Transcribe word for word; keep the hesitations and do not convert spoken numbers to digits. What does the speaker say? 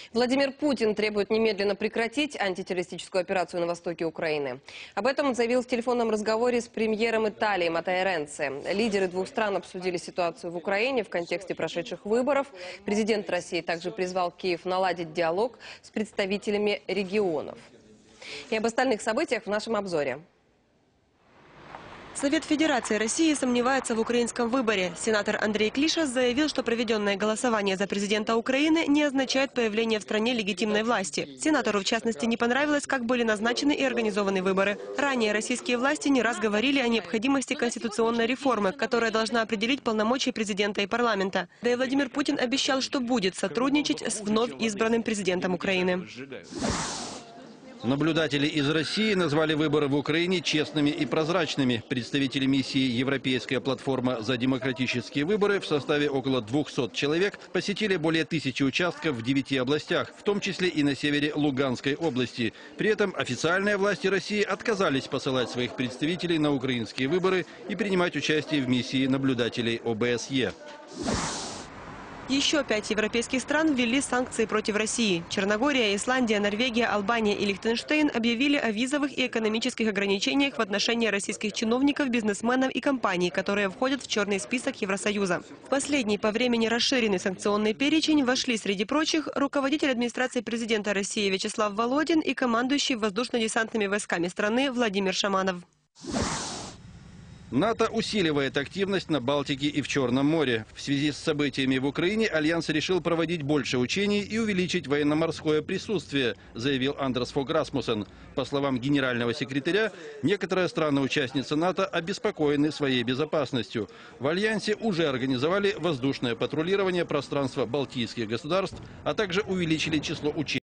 Владимир Путин требует немедленно прекратить антитеррористическую операцию на востоке Украины. Об этом он заявил в телефонном разговоре с премьером Италии Маттео Ренци. Лидеры двух стран обсудили ситуацию в Украине в контексте прошедших выборов. Президент России также призвал Киев наладить диалог с представителями регионов. И об остальных событиях в нашем обзоре. Совет Федерации России сомневается в украинском выборе. Сенатор Андрей Клиша заявил, что проведенное голосование за президента Украины не означает появление в стране легитимной власти. Сенатору, в частности, не понравилось, как были назначены и организованы выборы. Ранее российские власти не раз говорили о необходимости конституционной реформы, которая должна определить полномочия президента и парламента. Да и Владимир Путин обещал, что будет сотрудничать с вновь избранным президентом Украины. Наблюдатели из России назвали выборы в Украине честными и прозрачными. Представители миссии «Европейская платформа за демократические выборы» в составе около двухсот человек посетили более тысячи участков в девяти областях, в том числе и на севере Луганской области. При этом официальные власти России отказались посылать своих представителей на украинские выборы и принимать участие в миссии наблюдателей О Бэ Эс Е. Еще пять европейских стран ввели санкции против России. Черногория, Исландия, Норвегия, Албания и Лихтенштейн объявили о визовых и экономических ограничениях в отношении российских чиновников, бизнесменов и компаний, которые входят в черный список Евросоюза. В последний по времени расширенный санкционный перечень вошли, среди прочих, руководитель администрации президента России Вячеслав Володин и командующий воздушно-десантными войсками страны Владимир Шаманов. НАТО усиливает активность на Балтике и в Черном море. В связи с событиями в Украине Альянс решил проводить больше учений и увеличить военно-морское присутствие, заявил Андерс Фог Расмуссен. По словам генерального секретаря, некоторые страны-участницы НАТО обеспокоены своей безопасностью. В Альянсе уже организовали воздушное патрулирование пространства балтийских государств, а также увеличили число учений.